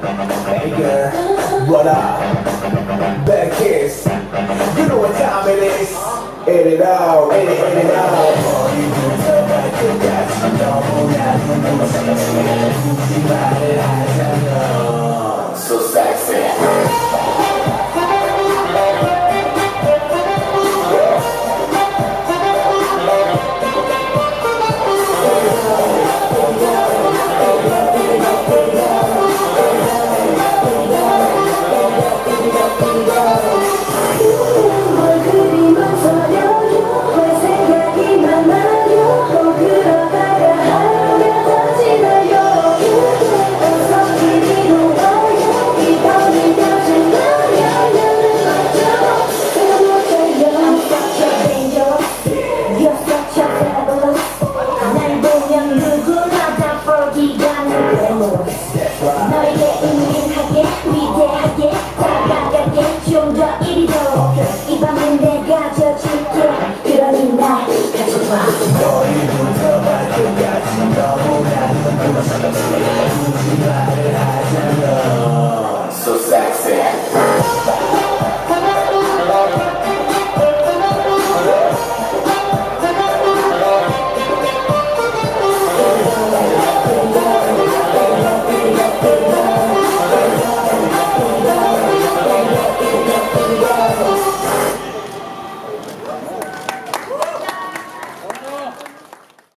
Hey girl, what up? Back kiss. You know what time it is. Hit it all, hit it all. Oh, you do feel like you got some double now. You ride it high and low. So sexy. 너에게 은밀하게 위대하게 다가가게 좀 더 이리로 이 밤은 내가 져줄게 그러니 날 가져와 너희부터 발끝까지 너무나 눈부셔 굳이 말을 하자면 So sexy